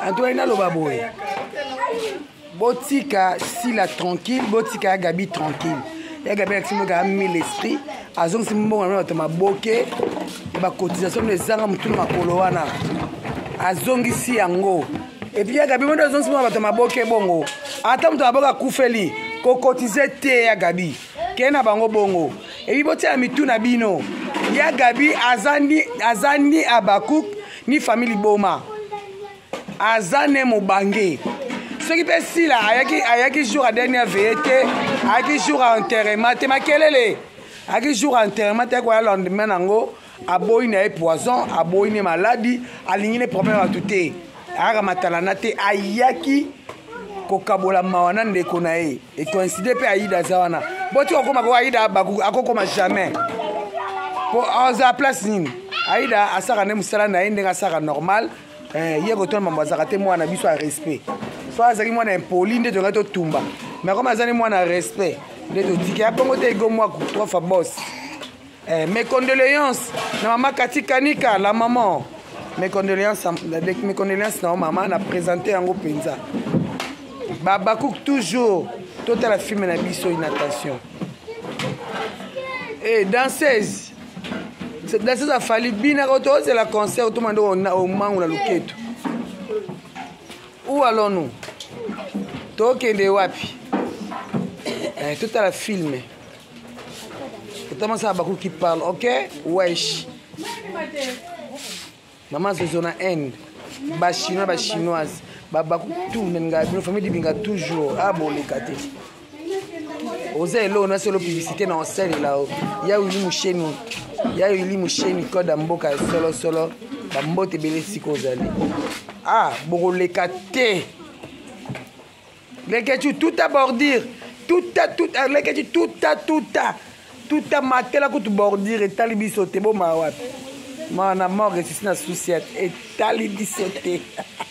Antoine Lobaboy. Botika Sila tranquille, Botika Gabi tranquille. Ya Gabi a mis l'esprit. Azong Simbo a boké. Ba cotisation de Zanga Moutou Makoloana. Azong ici yango. Et puis ya Gabi Mondo Azong Simbo a boké bongo. Attends, tu as boka koufeli. Ko cotiser te ya Gabi. Kena bango bongo. Et puis Botia Mitou Nabino. Ya Gabi Azani Abakouk ni famille Boma. Azane Mobange. Ce qui fait si là, ayaki jour à dernière veillée, ayaki jour à enterrement, te makelele. Ayaki jour à enterrement, te quoi lendemain nango, aboyi na poison, aboyi na maladie, aligné les problèmes à tout té. Ara matalana te ayaki kokabola mawana ndeko na e. Et coïncider pe aïda zawana. Boti okoma ko aïda baku akokoma jamais. Pour en place nim. Aïda asaka ne musala na inde asaka normal. Hier retourne mambaza te moi na biso à respect. Soit azali moi na impoli nde to tumba. Mais comme azali moi na respect, nde to diki a pongo te go moi trois fois boss. Mes condoléances na maman Kati Kanika, la maman. Mes condoléances na maman na présenté en penza. Babakouk toujours toute la film na biso une attention. Et danseuse. Cette danseuse a fallu bien à c'est la concert tout le monde au moment où on a le où allons-nous? Tokende wapi? Tout à la film. Notamment ça beaucoup qui parle, ok? Wesh. Maman c'est zone Inde. Ba chinois, ba chinoise. Ba beaucoup tout nenga, une famille binga toujours ah bon les kate. Osez là on a solo publicité dans scène là. Ya Willy Moucheni. Ya Willy Moucheni code mboka solo. Ba mbote belé sikozali. Ah, bon les kate. Les kate tout à bordir. Tout les kate tout à mater la coute bordir et talibi sauter bon ma wat. Mana mort et c'est na souciette et talibi sauter.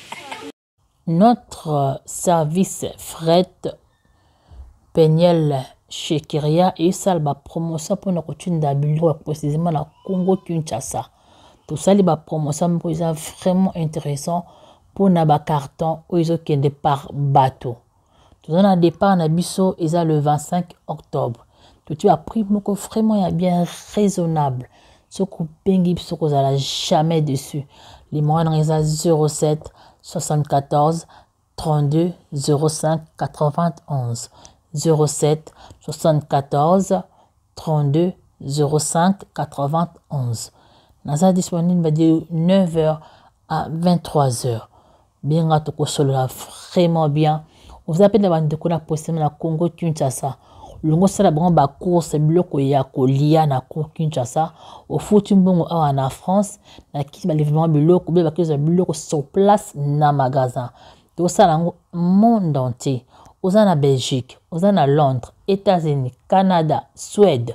Notre service fret Peniel chez Kiria et Salba promotion pour notre coutume d'Abilo précisément la Congo Kinshasa. Tout ça, les promotion pour vraiment intéressant pour naba carton où ils ont qu'un départ bateau. Tout ça, un départ na biso ils ont le 25 octobre. Tout tu as pris mon vraiment bien raisonnable. Ce coup bengi ce qu'on a jamais dessus. Les moyens ils ont 07 74 32 05 91 07 74 32 05 91. Nasa disponible de 9h à 23h. Bien à tout solo vraiment bien. Vous appelez la bande de la possible na Congo Kinshasa. Longo sala bon ba course bloco ya kolia na Congo Kinshasa au futumbongo en France na ki ba livrement bloco ba que bloco sur place na magasin. Tout ça dans le monde entier. Aux en Belgique, aux en Londres, États-Unis, Canada, Suède,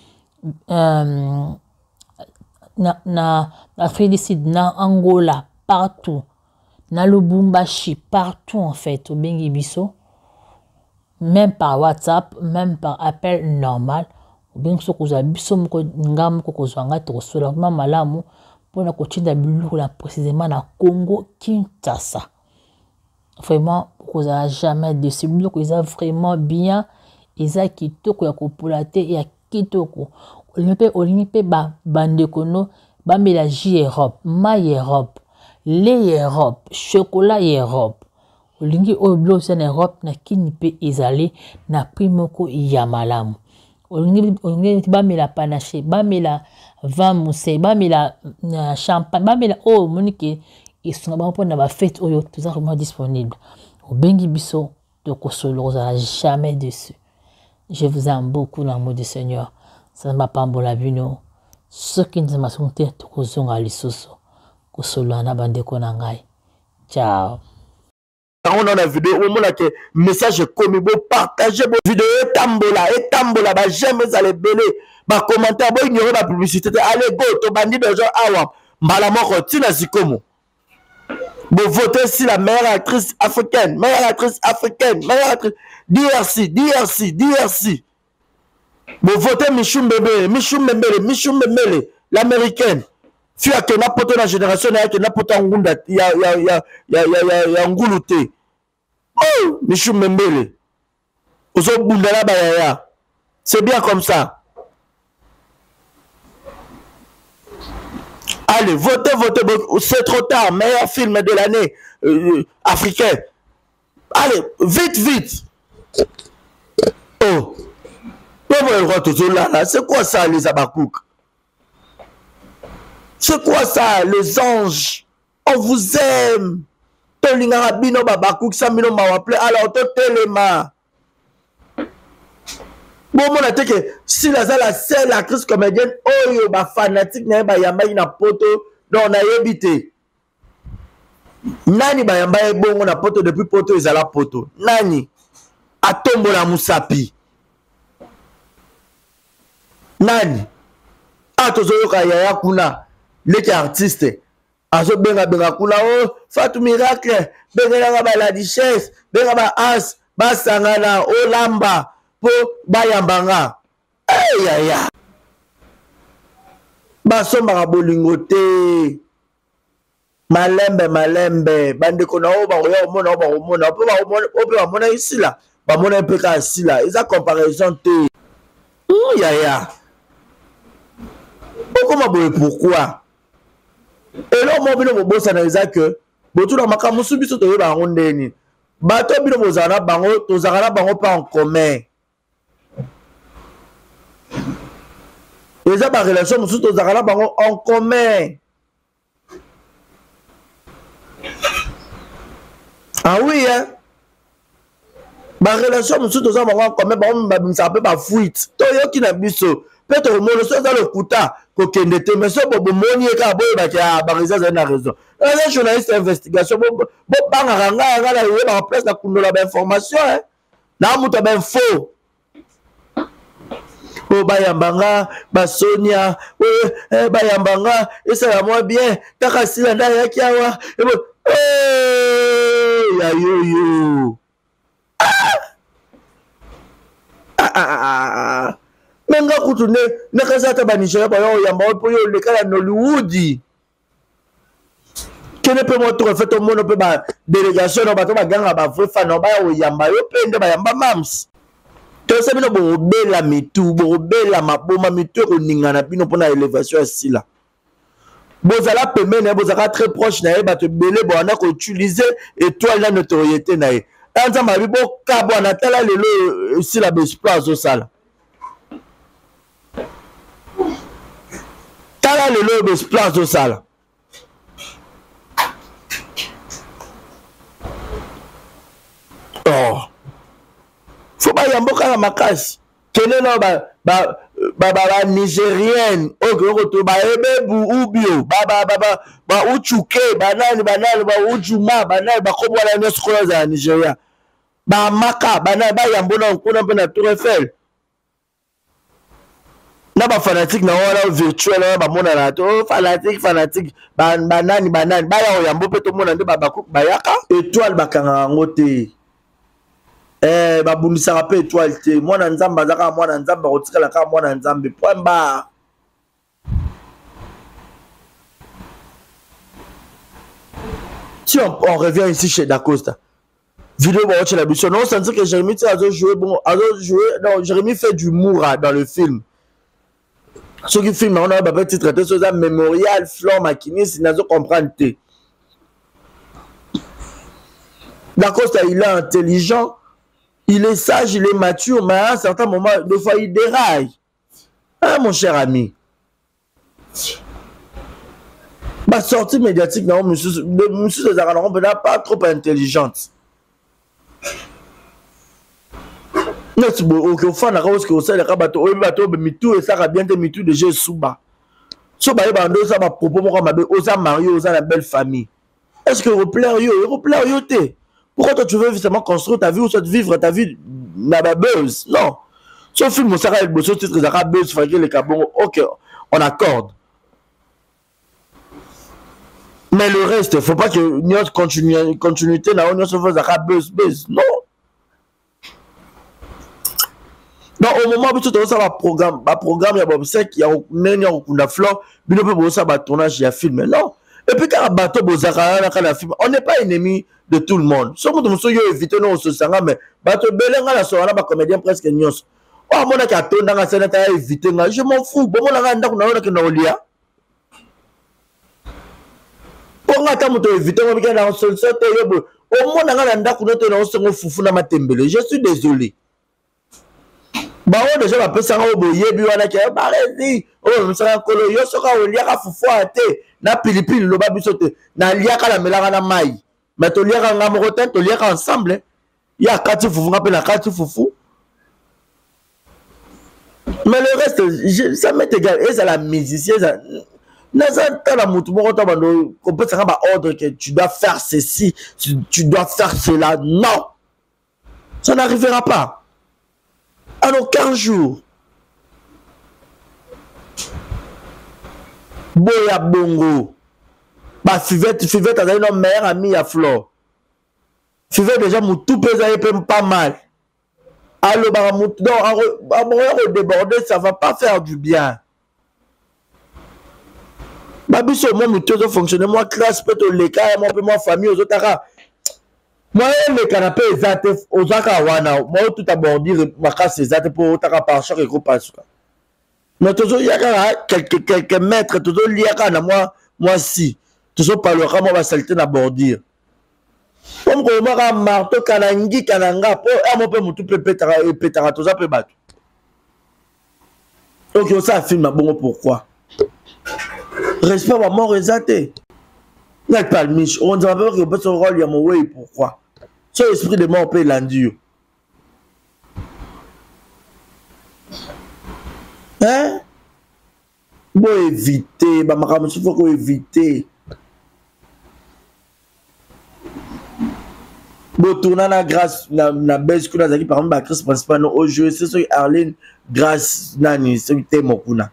na Afrique du Sud, na Angola, partout, na Lubumbashi, partout en fait, au Bengi Bisso, même par WhatsApp, même par appel normal, au Bengi Bisso, vous avez Bisso, ngam ko kozwanga to sola malamu pour na coaching d'abulu là précisément na Congo Kinshasa. Vraiment, vous n'avez jamais de ce bloc, ils ont vraiment bien, ils ont kitoko ya kopulate ya kitoko. Olympe ba bandekono, ba mélange Europe, maille Europe, lait Europe, chocolat Europe. Olingi o bloc en Europe na kinipe ezali na primoko ya malamu. Olingi ba mela panache, ba mela vin moussé, ba mela champagne, ba mela oh monique. Ils sont bon pour la fête oyo tout ça vraiment disponible. Au Bengi Bisso de Kosolo jamais dessus. Je vous aime beaucoup l'amour du Seigneur. Ça ne m'a pas bon la vino. Ceux qui ne m'ont pas tout kozonga lisusu. Kosolo na bande konangai. Ciao. On a la vidéo au moment que message commis beau partager beau vidéo et tambola ba j'aime les belé ba commentaire bo ignorer la publicité allez go to bandi de gens awa mbala moko tina sikomo. Vous votez si la meilleure actrice africaine, meilleure actrice. DRC. Vous votez Michou Mbembele, l'américaine. fi akenda poto na génération na akenda poto ngunda ya ngulu te. Oh, Michou Mbembele. Ozo bundala bayaya. C'est bien comme ça. Allez, votez, votez. C'est trop tard. Meilleur film de l'année africain. Allez, vite, vite. Oh. C'est quoi ça, les Abakouk? C'est quoi ça, les anges? On vous aime. Tolingara bino Babakouk, Samino Mawaple. Alors, Totelema. Bon, mon attaque, si la seule actrice comédienne, oh yo, ba fanatique, na ba yamba ina poto, donc on a évité. Nani ba yamba bon, on a poto depuis poto, ils la poto. Nani, atombo la musapi. Nani, atozo yoka yaya kuna, leke artiste. Azo benga kuna, oh, Fatou Miracle, benga ba la duchesse, benga ba as, ba sangana, oh lamba. Po bayambanga ayaya basomba bolingo te malembe bandeko na o ba yo mona po ba mona ici là ba mona pe ka ici là isa comparaison te yaya pourquoi boye pourquoi et là mo bino bobosa na isa que botu na makamu subiso to ba ngondeni bato bino bozana bango tozana bango pas en commun. Les a relation en commun. Ah oui, hein? Ma relation en commun, ça peut pas fuite. Toyo qui n'a biso. Peut-être au monde, ça le kuta, kokendete, mais ça, bon, moni et kabo, barisa, ça a raison. Un journaliste d'investigation, bon, banga, la en place, la kundola d'information, hein? N'a mouta ben faux. Oh bayambanga basonia bayambanga esala moi bien takasila nda yaki awa ya yo menga kutune nakazata banishaya bayo yamba po yo lekala Nollywood kene pe moto refait au monde pe ba délégation no bato baganga ba vrai fan no ba yo yamba yo pende bayamba mams. Tout ça, bino bela mitu, bela maboma mitu oningana bino pona élévation ici là. Bozala pemene, bozala très proche na ba te belé bo na ko utiliser étoile la notoriété na e. Anza mabi bo kabo na tala lelo ici la besplace au sala. Tala lelo besplace au sala. Oh. Faut pas yamboka na makasi kene no ba nigérienne ogo ba ebebu ubio ba uchuke banani ba ujuma banani ba kobwala na skola za Nigeria ba maka banani ba yambona nkuna pe na Tour Eiffel na ba fanatique na wala virtuel ba mona na to fanatique banani ba ya yambo pe to mona nde ba yaka étoile bakanga ngote babundisa ka pe étoile te mwana nzamba zaka mwana nzamba kotikala ka mwana nzambe point barre. Si on revient ici chez Dacosta vidéo ba watch la biso non sentir que Jérémy a joué non Jérémy fait du moura dans le film ceux qui filment on a pas petit traité sur ça mémorial Flore Makinis nazo comprendre te Dacosta il est intelligent. Il est sage, il est mature, mais à un certain moment, des fois, il déraille. Hein, mon cher ami? Ma sortie médiatique, non, monsieur César n'est pas trop intelligente. Mais au fond, la rose que vous savez, ça bien des mitou de Jésus-Souba. Si vous avez ça, ma propos, moi, ma marié, la belle famille. Est-ce que vous plaît, pourquoi toi tu veux justement construire ta vie ou soit vivre ta vie dans la buzz? Non. Sauf film, ça va être beau, titre, ça va buzz, les cabons, ok, on accorde. Mais le reste, il ne faut pas que notre continuité, là, on se fasse buzz. Non. Donc au moment où tu as un programme, il y a un sec, il y a un fleur, il y a un tournage, il y a un film. Non. Et puis quand un bateau, on n'est pas ennemi de tout le monde. Si on veut éviter, nous, on se sent, mais bateau, on comédien presque nyos. Oh, mon a tourné dans la scène, éviter, je m'en fous. Bon, on a un pour nga ta moto éviter on va dans seul sorte yobo au moins nga nda ku noto na osongo fufu na matembele je suis désolé ba o déjà ba pesa nga obo yebi wana ke ba rezi o msanga kolo yo soka o liaka fufu ate na pilipili lo ba bisote na liaka la melaka na mai mais to liaka nga moko te to liaka ensemble ya kati fufu nga pe na kati fufu mais le reste ça m'est égal et ça la musicien ça ordre que tu dois faire ceci, tu dois faire cela. Non, ça n'arrivera pas. Alors 15 jours. Boya bongo. Bah Fivette a une meilleure amie à Flore. Fivette déjà mon tout pesé pas mal. Alors bah mon déborder ça va pas faire du bien. Babiso moi mutozo fonctionner moi classe peut le cas moi famille aux autres moi le canapé exact aux aka wana moi tout abordir ma casse exact pour taka par chaque groupe passe mais toujours il y a quelques mètres toujours il y a na moi si toujours parlera moi va salter na bordir comme ko maka marteau kanangi kananga po mo pe mutu pe petara toujours pe battu donc ça film bon pourquoi respect à mort exaté. N'est pas le mich. On dirait que peut son rôle y a mon way pourquoi. Ce esprit de mort peut l'endurer. Hein? Bon éviter, bah ma il faut qu'on éviter. Bon tourner la grâce na baisse que nous avons par exemple la crise principale au jeu c'est sur Arlene grâce nani c'est le mon kuna.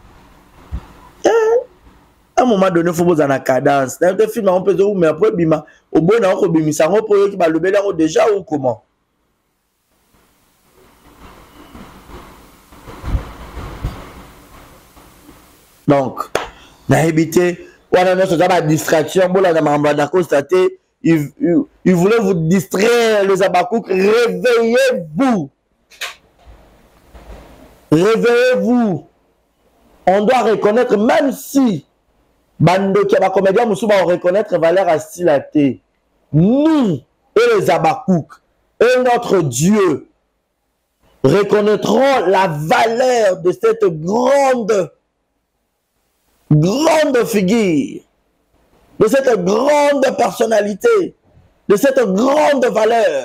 À un moment donné, il faut poser la cadence. Dans le film, on peut dire, mais après, bima, au bon, on peut bima, ça on peut le bébé déjà ou comment? Donc, n'a évité, on a une distraction, bon, là, on a constaté, il voulait vous distraire, les abakouk, réveillez-vous. Réveillez-vous. On doit reconnaître, même si Bando qui a comédien Moussouba reconnaître valeur à Stilaté. Nous et les Abakouk et notre Dieu reconnaîtrons la valeur de cette grande figure, de cette grande personnalité, de cette grande valeur.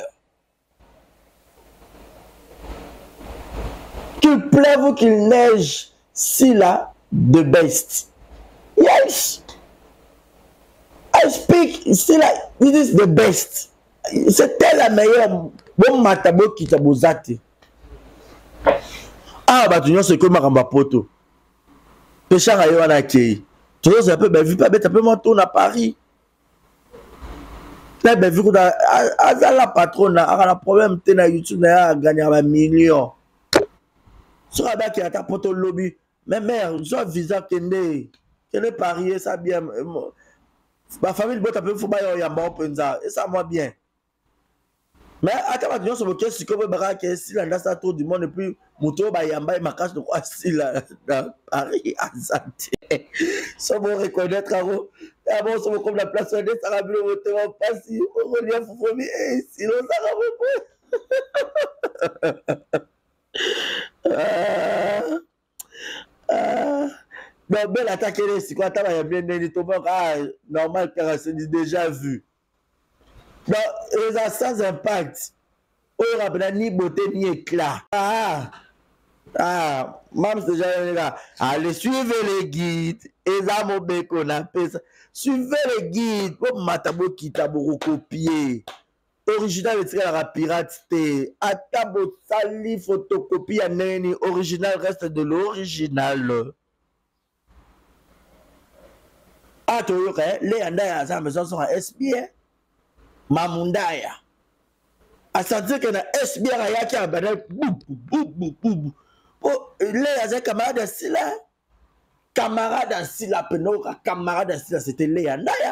Qu'il pleuve ou qu'il neige, si là, the best. Yes, I speak. C'est là, this is the best. C'était la meilleure. Bon matabo qui t'a bozate. Ah bah tu vois c'est comme Maramba Poto. Péchard à Yoana Kei. Tu vois un peu ben vu pas bête un peu moi tourne à Paris. Là ben vu qu'on a la patronne a un problème t'es na YouTube a gagné un million. Sur la qui a ta poto lobby. Mais mère, je visa kende. Quel est parier ça bien. Ma famille botte un peu faut pas y avoir penza et ça moi bien. Mais attends ma sur lequel si comme baraka si là ça tout du monde et puis moto ba yamba et ma cache de quoi si là dans Paris à Santé. Ça bon reconnaître aro. Ah bon ça comme la place de ça va bien voter pas si on relient faut et sinon ça va pas. Non, belle attaque, c'est quoi? T'as bien dit, normal, c'est déjà vu. Donc, les a sans impact. On n'a ni beauté ni éclat. Même c'est déjà là. Allez, suivez les guides. Et ça, mon bec, on appelle ça. Suivez les guides. Pour matabo qui t'a beaucoup copié. Original, c'est la pirateté. Atabo sali photocopie à neni. Original reste de l'original. Ah, tu vois, les andaya, ça me sont à SBA. Mamundaya. à sentir que na SBR ayaki a banal bou pour les azé camarade asila camarade asila penoka camarade asila c'était Léa Ndaya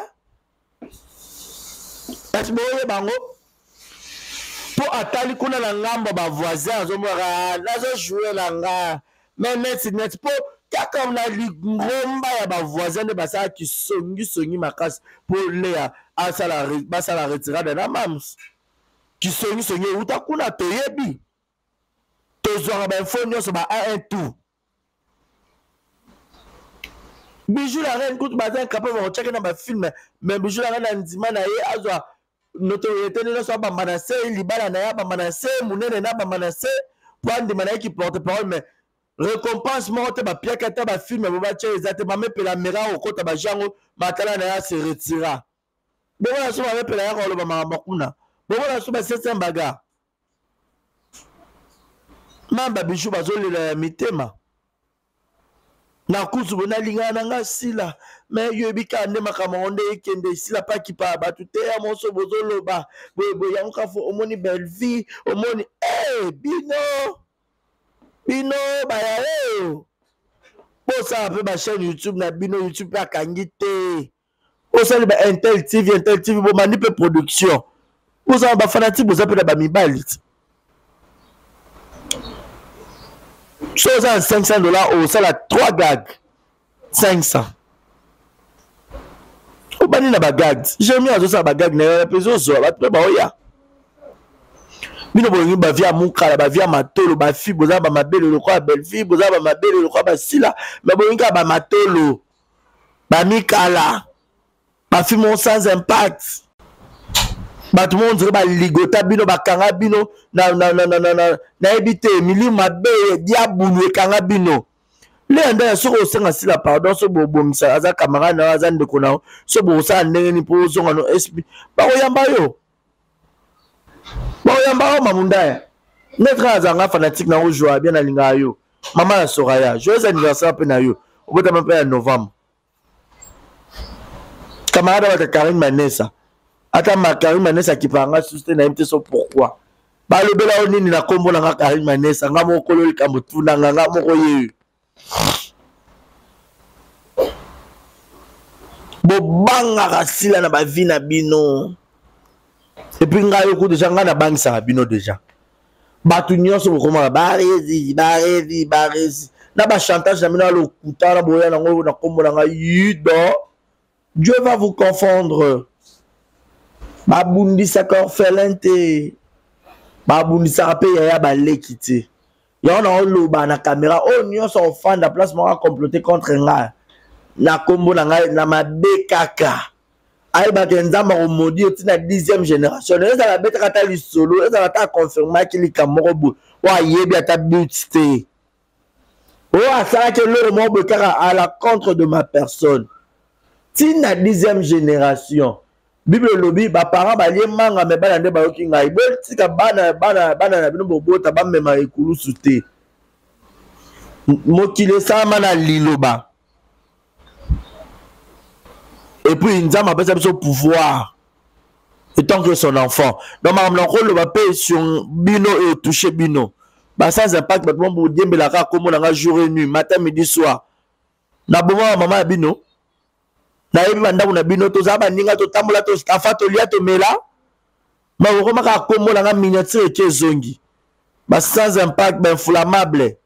parce que bango pour atali kuna na ngambo ba voisin azomora nazo jouer la nga mais net pour kaka na ligomba ya ba voisin de basa ki songi makasi pour Léa asala basala retirade na mams qui songi uta kuna toyebi tozwaka bainfo nyonso ba un tout bijou la reine kutu baza incapable bakotiaki na bafilme mais bijou la reine na ndima na ye azwa notoriété nyonso abamba na se libala na ye abamba na se monene na abamba na se po andima na ye ki porte parole mais récompense moko te bapiaka te bafilme bo batia eza te bamepela mera kokota bajango makala na ye ase retira bomona so bamepela ya koloba makambo kuna bomona so basese mbaga mamba bijou bazolela ya mitema na kusu bona linga na nga sila mais yobi ka nde makambo nde ekende sila pa kipa batu te ya moso bozoloba bo yango ka fo omoni belle vie omoni bino ba ya posa pe ba chaîne YouTube na bino YouTube pa kangi te osali ba Intel TV bo mani pe production posa ba fanatique boza pe ba mibali chose à $500 au ça la 3 gags 500 au bani na bagag j'ai mis à ça bagag na peso zo ba pe ba oya bino bolingi ba via mukala ba via matolo ba fi boza ba mabele le kwa belle fille boza ba mabele le kwa ba sila mais bolingi ba matolo ba mikala ba fi mon sans impact tout le monde ba ligota bino bakanga bino na ebite mili mabe diabulu ekanga bino le nda soko senga sila pardon so bobomisa aza camarade na aza ndeko na so bo sa ndenge ni po zonga no SP ba oyamba yo mamunda ya netra azanga fanatique na ojoa bien na linga yo mama na Soraya joyeux anniversaire pe na yo obota mpe ya novembre camarade ba Karine Manessa ata Karine Manessa qui paranga susté na MT so pourquoi ba lobela o nini na kombo na Karine Manessa nga mokolo likambo tuna nga moko ye bo banga rasila na ba vie na bino et puis nga yo ku déjà nga na bangisa bino déjà batu nyonso bokoma barezi na ba chantage na mina lo kutana boya na ngo na kombo na nga yido Dieu va vous confondre. Babundisa orphelin te babundisa pe ya baleki te ya on a loba na caméra o nyonso ofanda place moko comploter contre nga na kombo na nga na mabe kaka ay ba kenzamba ko modi oti na 10e génération eza la beta kata lisolo eza la ta confirmer ki likamoko bo wa yebi ata but te o asala ke le mo be kaka à la contre de ma personne ti na 10e génération Bible lobby ba parents ba lié manga me bana nde ba yoki ngai bo tika bana na bino bobota ba mema ekulu sute mokile sama na liloba et puis nzama pesa biso pouvoir étant que son enfant donc ma mloko lo ba pe sur bino et toucher bino ba sans impact ba bo diembela ka komo na jour et nuit matin midi soir na boma mama bino na yebi bandaku na bino toza baninga totambola to stafa to lia to mela ma kokoma ka kombola nga miniature ke zongi ba sans impact ba inflammable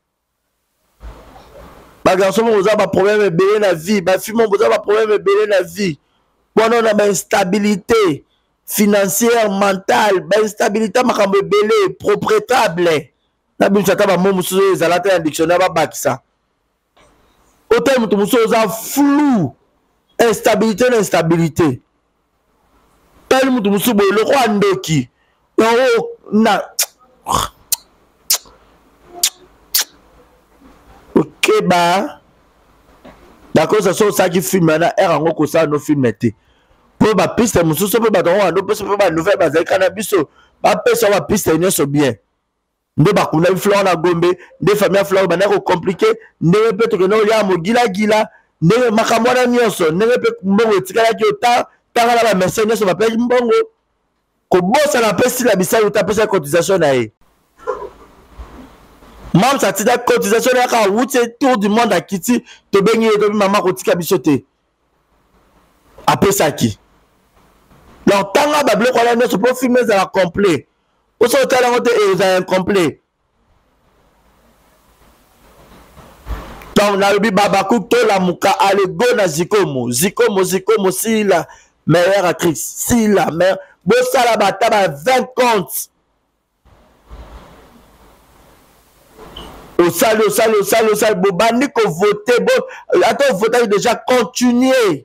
ba garçon mo za ba problème ebele na vie ba fille mo za ba problème ebele na vie bona na ba instabilité financière mentale ba instabilité makambo ebele propriétable na bintu ata ba mo musuzo ezalata ya dictionnaire ba bakisa autant mutu musuzo za flou instabilité na instabilité tali mutu musubo le kwa ndoki yo na ok ba d'accord ça so ça qui filme na era ngo ko ça no filme te po ba piste mususo pe ba don ando pe ba nouvelle ba za kana biso ba pesa ba piste nyoso bien nde ba kuna fleur na gombe nde famille fleur ba na ko compliqué nde pe to que no ya mo gila ndenge makamwana nyonso ndenge pe mbongo etikala ki ota tanga na ba mercenaires ba pe mbongo kobosa na pesi la bisali utapesa cotisation na ye Mam ça tita cotisation na ka wuti tour du monde à kiti to bengi to maman kotika biso te apesa ki donc tanga ba bloko la neso pour filmer ça complet o so tala ngote e za incomplet donc na lobi baba ku to la muka ale go na zikomo si la meilleure actrice si la meilleure bo sala bataba 20 comptes au sale bo bandi ko voter bon attends voter déjà continuer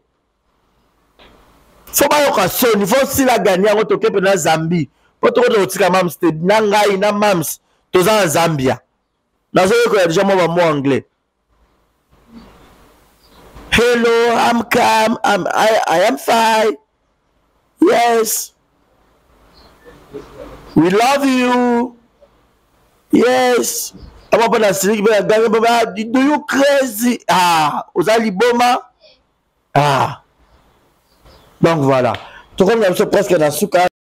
faut pas yoka son il faut si la gagner en to kepe na Zambie pour to ko tika mams te na ngai na mams to za Zambia na zo ko déjà mo anglais. Hello, I'm calm. I am fine. Yes. We love you. Yes. Do you crazy? Ah, Ozali Boma. Ah. Donc voilà. Tout comme nous sommes presque dans ce cas.